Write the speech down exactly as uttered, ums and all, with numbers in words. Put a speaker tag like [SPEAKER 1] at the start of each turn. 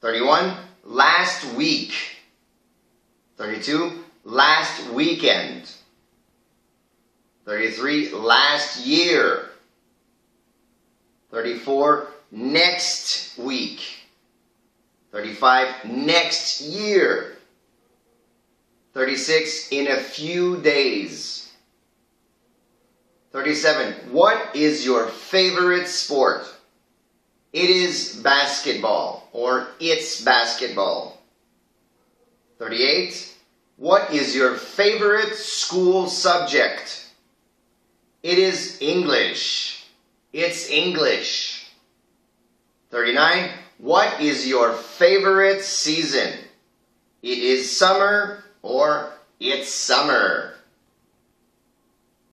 [SPEAKER 1] thirty-one, last week. thirty-two, last weekend. thirty-three, last year. thirty-four, next week. thirty-five, next year. thirty-six, in a few days. thirty-seven, what is your favorite sport? It is basketball, or it's basketball. thirty-eight, what is your favorite school subject? It is English. It's English. thirty-nine, what is your favorite season? It is summer, or it's summer.